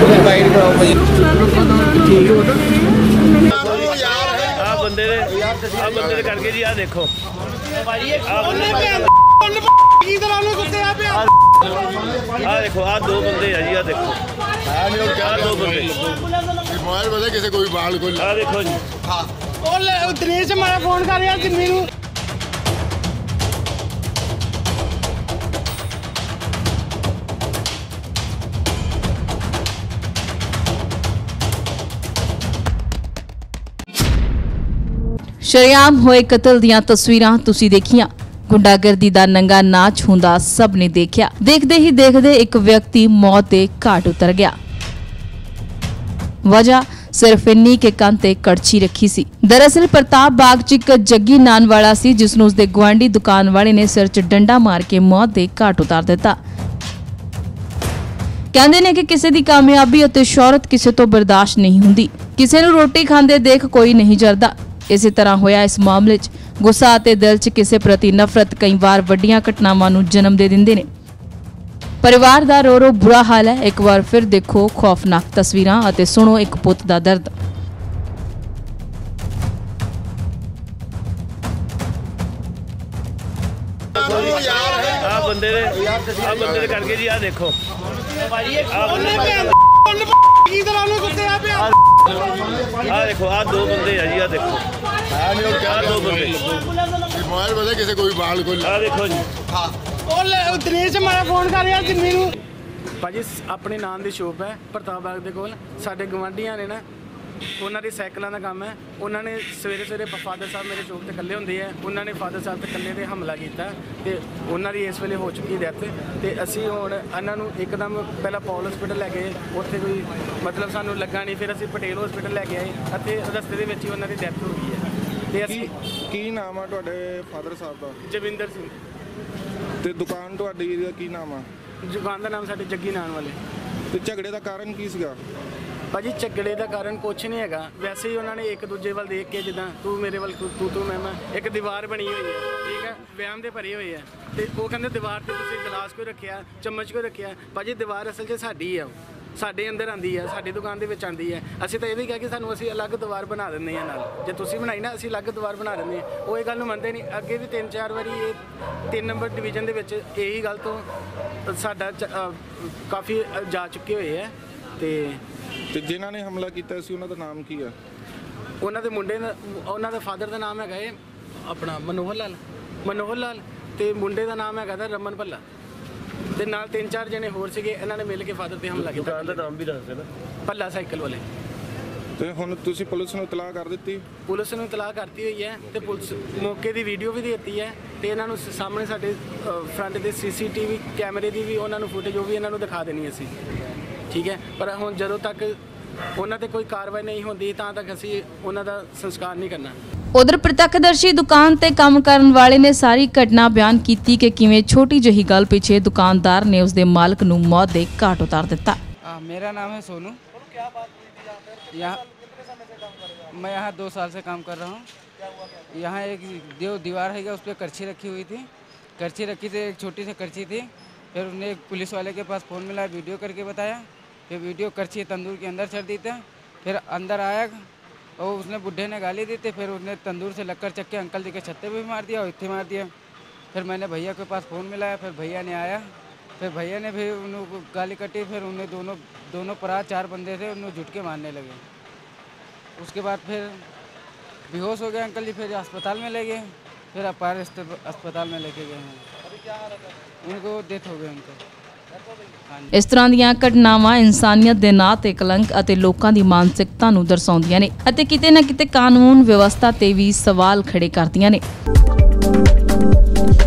बंदे करके जी आ देखो देखो आ दो बंदे है जी आ देखो दो बंदे मोबाइल पता किसी को भी बाल को आ देखो जी हाँ दिनेश हमारा फोन कर यार जिम्मी नू ਸ਼ਰੇਆਮ ਹੋਏ ਕਤਲ ਦੀਆਂ ਤਸਵੀਰਾਂ ਤੁਸੀਂ ਦੇਖੀਆਂ। ਗੁੰਡਾਗਰਦੀ ਦਾ ਨੰਗਾ ਨਾਚ ਹੁੰਦਾ ਸਭ ਨੇ ਦੇਖਿਆ। ਦੇਖਦੇ ਹੀ ਦੇਖਦੇ ਇੱਕ ਵਿਅਕਤੀ ਮੌਤ ਦੇ ਘਾਟ ਉਤਰ ਗਿਆ। ਵਜ੍ਹਾ ਸਿਰਫ ਇੰਨੀ ਕਿ ਕੰਨ ਤੇ ਕੜਛੀ ਰੱਖੀ ਸੀ। ਦਰਅਸਲ ਪ੍ਰਤਾਪ ਬਾਗ ਚ ਇੱਕ ਜੱਗੀ ਨਾਨ ਵਾਲਾ ਸੀ ਜਿਸ ਨੂੰ ਉਸਦੇ ਗੁਆਂਢੀ ਦੁਕਾਨ ਵਾਲੇ ਨੇ ਸਿਰ 'ਚ ਡੰਡਾ ਮਾਰ ਕੇ ਮੌਤ ਦੇ ਘਾਟ ਉਤਾਰ ਦਿੱਤਾ। ਕਹਿੰਦੇ ਨੇ ਕਿ ਕਿਸੇ ਦੀ ਕਾਮਯਾਬੀ ਅਤੇ ਸ਼ੌਹਰਤ ਕਿਸੇ ਤੋਂ ਬਰਦਾਸ਼ਤ ਨਹੀਂ ਹੁੰਦੀ। ਕਿਸੇ ਨੂੰ ਰੋਟੀ ਖਾਂਦੇ ਦੇਖ ਕੋਈ ਨਹੀਂ ਜਰਦਾ। ਇਸੇ ਤਰ੍ਹਾਂ ਹੋਇਆ ਇਸ ਮਾਮਲੇ 'ਚ ਗੁੱਸਾ ਅਤੇ ਦਿਲ 'ਚ ਕਿਸੇ ਪ੍ਰਤੀ ਨਫ਼ਰਤ ਕਈ ਵਾਰ ਵੱਡੀਆਂ ਘਟਨਾਵਾਂ ਨੂੰ ਜਨਮ ਦੇ ਦਿੰਦੇ ਨੇ। ਪਰਿਵਾਰ ਦਾ ਰੋ ਬੁਰਾ ਹਾਲ ਹੈ। ਇੱਕ ਵਾਰ ਫਿਰ ਦੇਖੋ ਖੌਫਨਾਕ ਤਸਵੀਰਾਂ ਅਤੇ ਸੁਣੋ ਇੱਕ ਪੁੱਤ ਦਾ ਦਰਦ। बंदे करके जी आ देखो देखो आ दो बंदे है जी आ देखो दो बंदे मोबाइल पता किसी को भी बाल को आ देखो जी हाँ दिनेश हमारा फोन कर यार जिम्मी नू भाजी अपने नाम की शॉप है प्रताप बाग के कोल साडे गवांढियां ने ना उन्होंने साइकिलों का काम है। उन्होंने सवेरे सवेरे फादर साहब मेरे चौक से कल्ले होंगे है। उन्होंने फादर साहब से कल्ले पर हमला किया तो उन्होंने इस वेले हो चुकी डेथ तो असी हुण इन्हों एकदम पहला पॉल हॉस्पिटल लै गए उत्थे कोई मतलब सानू लगा नहीं फिर असी पटेल हॉस्पिटल लै गए अते रस्ते दे विच ही उन्हों की डेथ हो गई है। तो असी की नाम है तुहाडे फादर साहब का? जविंदर सिंह। ते दुकान तुहाडी दा की नाम है? दुकान का नाम साडे जग्गी नान वाले। ते झगड़े का कारण की सीगा? भाजी झगड़े का कारण कुछ नहीं है। वैसे ही उन्होंने एक दूजे वाल देख के जिदा तू मेरे वाल तू मैं एक दीवार बनी हुई है ठीक है व्यायाम के भरी हुई है तो वो कहते दीवार से तुम गिलास को रखिया चम्मच को रखिया। भाजी दीवार असल च साडी है साडे अंदर आती है साडी दुकान के आती है। असीं तो यह भी कहा कि सानू असीं अलग दीवार बना देंगे नाल जे तुसीं बनाई ना असीं अलग दीवार बना देंगे। वो ये गल मनते नहीं। अगे भी 3-4 बारी ये 3 नंबर डिवीजन के यही गल तो साडा काफ़ी जा चुके हुए है। तो जिन्हों ने हमला किया उन्होंने नाम की है? उन्होंने मुंडे उन्होंने फादर का नाम है अपना मनोहर लाल तो मुंडे का नाम है रमन भल्ला ते नाल 3-4 जने होर सीगे इन्होंने मिल के फादर पे हमला किया। दुकान का नाम भी दस देना भल्ला साइकिल वाले। तो हुण तुसीं पुलिस नूं इतलाह कर दी? पुलिस नूं इतलाह करती हुई है तो पुलिस मौके की वीडियो भी देती है तो इन्हों सामने साडे फ्रंट के CCTV कैमरे की भी उन्होंने फुटेज भी इन्हों दिखा देनी असीं ठीक है। पर हुण जदों तक उन्हां ते कोई कार्रवाई नहीं होंदी तां तक असीं उन्हां दा संस्कार नहीं करना। उधर प्रत्यक्षदर्शी दुकान ते काम करन वाले ने सारी घटना बयान की कि किवें छोटी जही गल पीछे दुकानदार ने उसके मालिक नूं मौत दे घाट उतार दिता। मेरा नाम है सोनू। मैं यहाँ 2 साल से काम कर रहा हूँ। यहाँ एक जो दीवार है उस पर करछी रखी हुई थी। करछी रखी थी एक छोटी सी करछी थी। फिर उन्हें पुलिस वाले के पास फ़ोन मिला वीडियो करके बताया। फिर वीडियो करछी तंदूर के अंदर चढ़ दी था। फिर अंदर आया और उसने बुढ़े ने गाली दी थी। फिर उसने तंदूर से लक्कर चक्के अंकल जी के छत्ते पे भी मार दिया और इतने मार दिया। फिर मैंने भैया के पास फ़ोन मिलाया। फिर भैया ने आया। फिर भैया ने भी उन्होंने गाली कटी। फिर उन्हें दोनों परात 4 बंदे थे उन्हें झुटके मारने लगे। उसके बाद फिर बेहोश हो गए अंकल जी। फिर अस्पताल में ले गए। फिर अपार अस्पताल में लेके गए हैं। उनको डेथ हो गई उनको। इस तरह ਦੀਆਂ ਘਟਨਾਵਾਂ ਇਨਸਾਨੀਅਤ ਦੇ ਨਾਂ ਤੇ ਕਲੰਕ ਅਤੇ ਲੋਕਾਂ ਦੀ ਮਾਨਸਿਕਤਾ ਨੂੰ ਦਰਸਾਉਂਦੀਆਂ ਨੇ ਅਤੇ ਕਿਤੇ ਨਾ ਕਿਤੇ ਕਾਨੂੰਨ ਵਿਵਸਥਾ ਤੇ ਵੀ ਸਵਾਲ ਖੜੇ ਕਰਦੀਆਂ ਨੇ।